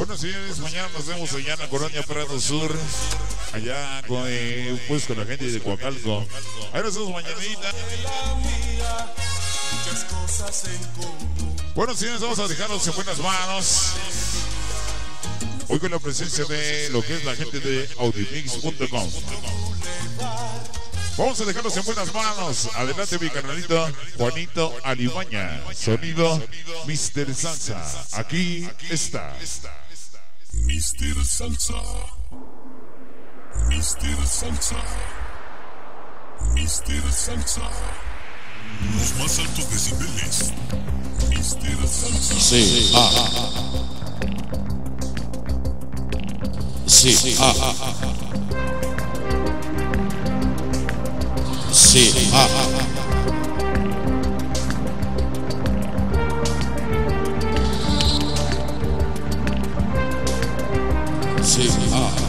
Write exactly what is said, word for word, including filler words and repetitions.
Bueno, señores, mañana nos vemos allá en la Colonia Prado Sur, allá con, eh, pues, con la gente de Coacalco. Ahí nos vemos mañanita. Bueno, señores, vamos a dejarlos en buenas manos. Hoy con la presencia de lo que es la gente de Audimix punto com. Vamos a dejarlos en buenas manos. Adelante, mi carnalito Juanito Alimaña. Sonido mister Salsa. Aquí está mister Salsa. mister Salsa. mister Salsa. Los más altos decibeles. mister Salsa. Sí, ah, ah, ah. Sí, sí, ah, ah, ah. Sí, ah, ah, ah. Sí, ah, ah.